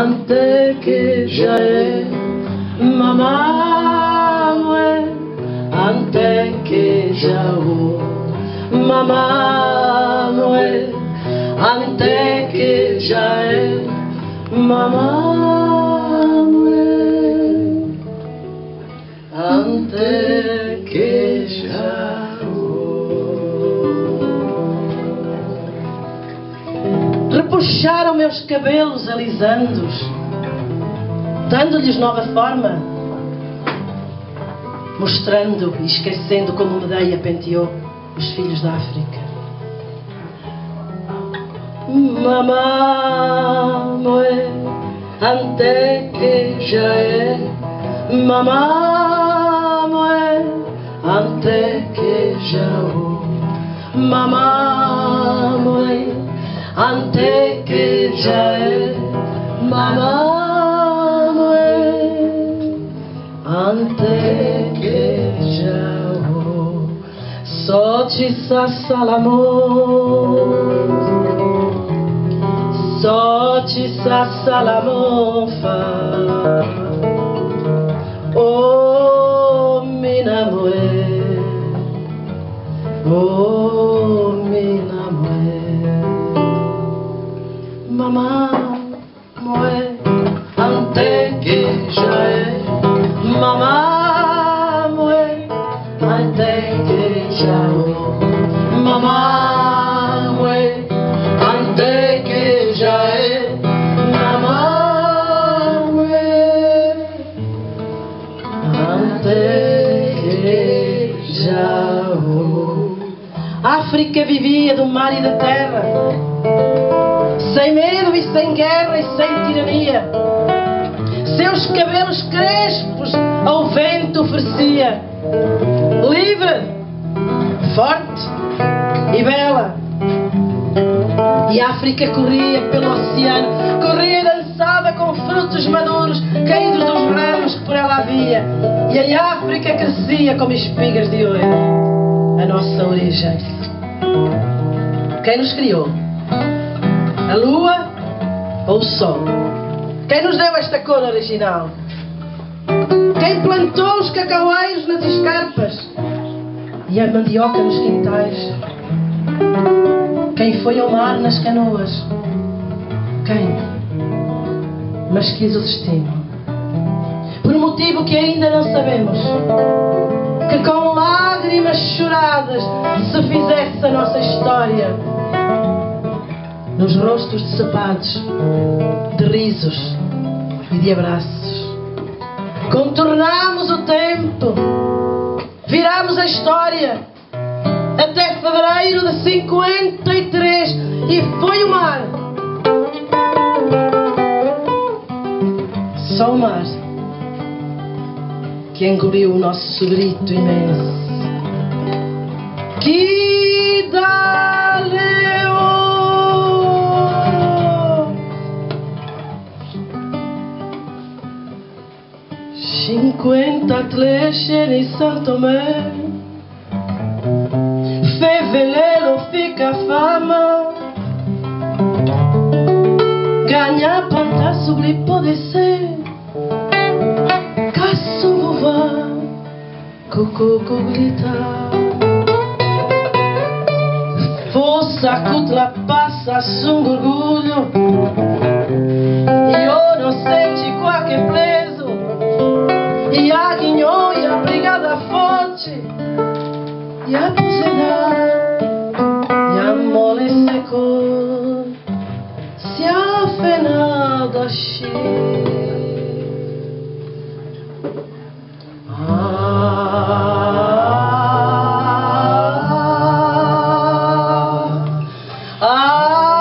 ante que já é mamá mãe, ante que já o mamá mãe, ante que já é mamá mãe, ante que já repuxaram meus cabelos alisando-os, dando-lhes nova forma, mostrando e esquecendo como Medeia penteou os filhos da África. Mamá moe, ante que já é mamá moe, ante que já o mamá moe, ante que já é mamá moe, ante que já o sote sa salamon, sote sa salamon fa oh mina moe, oh mina moe. Mamá moe, ante que já é mamá moe, ante que já o mamá moe, ante que já é mamá moe, ante que já o. África vivia do mar e da terra, sem medo e sem guerra e sem tirania. Seus cabelos crespos ao vento oferecia, livre, forte e bela. E a África corria pelo oceano, corria e dançava com frutos maduros caídos dos ramos que por ela havia. E a África crescia como espigas de ouro, a nossa origem. Quem nos criou? A lua ou o sol? Quem nos deu esta cor original? Quem plantou os cacaueiros nas escarpas e a mandioca nos quintais? Quem foi ao mar nas canoas? Quem? Mas quis o destino, por um motivo que ainda não sabemos, que com lágrimas choradas se fizesse a nossa história, nos rostos decepados de risos e de abraços. Contornámos o tempo, virámos a história até fevereiro de 53 e foi o mar, só o mar, que engoliu o nosso grito imenso. Que dá-lhe 50 clés em Santo Tomé, fevelelo fica fama, ganha panta sobre pode ser, caço vová, coco grita, força cutla passa um orgulho, e eu não sente qualquer preso. E a guinhou e a brigada forte e a posedade e a mole secou se a fenada cheia. Ah,